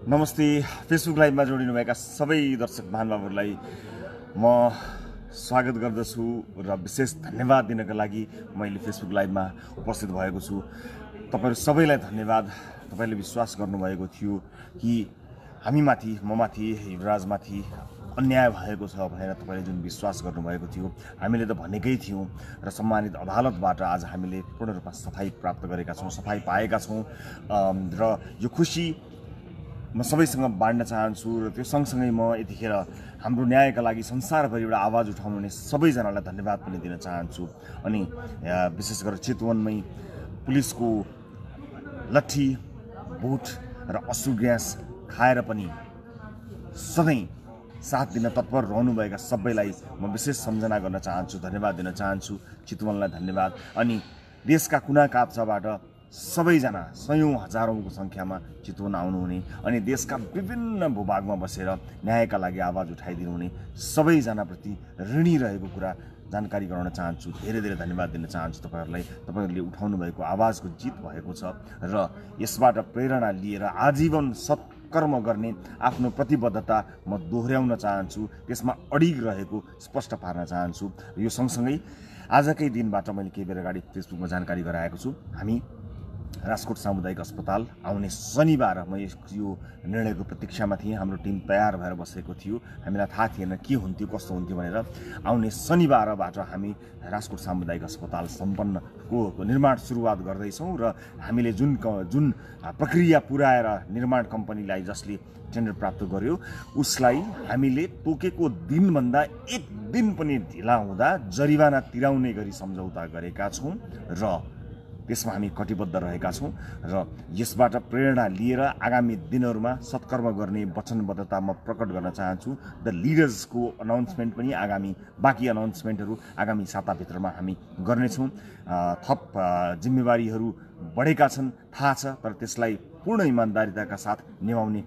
नमस्ते। फेसबुक लाइभमा जोडिनुभएका सबै दर्शक महानुभावहरूलाई म स्वागत गर्दछु र विशेष धन्यवाद दिनका लागि मैले फेसबुक लाइभमा उपस्थित भएको छु। तपाईहरु सबैलाई धन्यवाद। तपाईले विश्वास गर्नुभएको थियो कि हामीमाथि, ममाथि, युवराजमाथि अन्याय भएको छ भनेर तपाईले जुन विश्वास गर्नुभएको थियो। हामीले त भनेकै थियौं र सम्मानित अदालतबाट आज हामीले पूर्ण रूपमा सफाई प्राप्त गरेका छौं, सफाई पाएका छौं र यो खुशी म सबैसँग बाँड्न चाहन्छु र त्यो सँगसँगै म यतिखेर हाम्रो न्यायका लागि संसारभरि एउटा आवाज उठाउने सबैजनालाई धन्यवाद पनि दिन चाहन्छु। अनि विशेष गरेर चितवनमै पुलिसको लट्ठी, बुट र अश्रु ग्यास खाएर पनि सधैँ साथ दिन तत्पर रहनुभएका सबैलाई म विशेष सम्झना गर्न चाहन्छु, धन्यवाद दिन चाहन्छु। चितवनलाई धन्यवाद। अनि देशका कुना काप्चाबाट सबैजना सयौं हजारौंको संख्यामा चितवन आउनुहुने अनि देशका विभिन्न भूभागमा बसेर न्यायका लागि आवाज उठाइदिनुहुने सबैजनाप्रति ऋणी रहेको कुरा जानकारी गराउन चाहन्छु। धेरै धेरै धन्यवाद दिन चाहन्छु तपाईहरुलाई। तपाईहरुले उठाउनु भएको आवाजको जित भएको छ र यसबाट प्रेरणा लिएर आजीवन सत्कर्म गर्ने आफ्नो प्रतिबद्धता म दोहोर्याउन चाहन्छु, त्यसमा अडिग रहेको स्पष्ट पार्न चाहन्छु। यो सँगसँगै आजकै दिनबाट मैले केही बेर अगाडि फेसबुकमा जानकारी गराएको छु। हामी राजकोट सामुदायिक अस्पताल आउने शनिबार म यो निर्णयको प्रतीक्षामा थिएँ। हाम्रो टिम तयार भएर बसेको थियो। हामीलाई थाहा थिएन के हुन्थ्यो कस्तो हुन्थ्यो भनेर। आउने शनिबारबाट हामी राजकोट सामुदायिक अस्पताल सम्पन्नको निर्माण सुरुवात गर्दैछौँ र हामीले जुन प्रक्रिया पुर्याएर निर्माण कम्पनीलाई जसले टेन्डर प्राप्त गर्यो उसलाई हामीले तोकेको दिनभन्दा एक दिन पनि ढिला हुँदा जरिवाना तिराउने गरी सम्झौता गरेका छौँ र त्यसमा हामी कटिबद्ध रहेका छौँ र यसबाट प्रेरणा लिएर आगामी दिनहरूमा सत्कर्म गर्ने वचनबद्धता म प्रकट गर्न चाहन्छु। द लिडर्सको अनाउन्समेन्ट पनि बाँकी अनाउन्समेन्टहरू आगामी साताभित्रमा हामी गर्नेछौँ। थप जिम्मेवारीहरू बढेका छन् थाहा छ, तर त्यसलाई पूर्ण इमान्दारिताका साथ निभाउने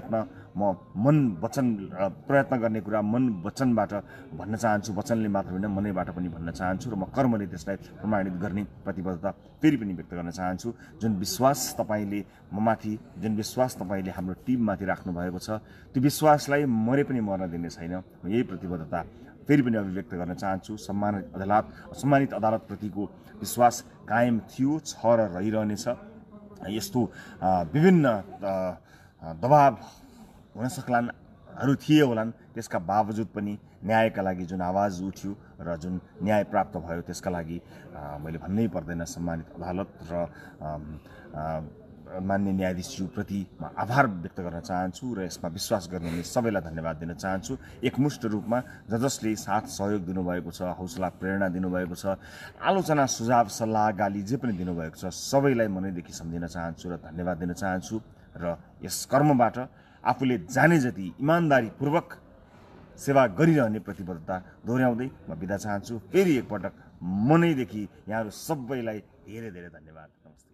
प्रयत्न गर्ने कुरा मन वचनबाट भन्न चाहन्छु। वचनले मात्र होइन मनैबाट पनि भन्न चाहन्छु र म कर्मले त्यसलाई प्रमाणित गर्ने प्रतिबद्धता फेरि पनि व्यक्त गर्न चाहन्छु। जुन विश्वास तपाईले ममाथि, जुन विश्वास तपाईले हाम्रो टिममाथि राख्नु भएको छ, त्यो विश्वासलाई मरे पनि मर्न दिने छैन। यही प्रतिबद्धता फेरि पनि अभिव्यक्त गर्न चाहन्छु। सम्मानित अदालतप्रतिको विश्वास कायम थियो, छ र रहिरहनेछ। यस्तो विभिन्न दबाब हुन सक्लानहरू थिए होलान्, त्यसका बावजुद पनि न्यायका लागि जुन आवाज उठ्यो र जुन न्याय प्राप्त भयो त्यसका लागि मैले भन्नै पर्दैन। सम्मानित अदालत र मान्य न्यायाधीशज्यूप्रति म आभार व्यक्त गर्न चाहन्छु र यसमा विश्वास गर्ने सबैलाई धन्यवाद दिन चाहन्छु। एकमुष्ट रूपमा जसले साथ सहयोग दिनुभएको छ, हौसला प्रेरणा दिनुभएको छ, आलोचना सुझाव सल्लाह गाली जे पनि दिनुभएको छ, सबैलाई मनैदेखि सम्झिन चाहन्छु र धन्यवाद दिन चाहन्छु। र यस कर्मबाट आफूले जाने जति इमान्दारीपूर्वक सेवा गरिरहने प्रतिबद्धता दोहोर्याउँदै म बिदा चाहन्छु। फेरि एकपटक मनैदेखि यहाँहरू सबैलाई धेरै धेरै धन्यवाद। नमस्ते।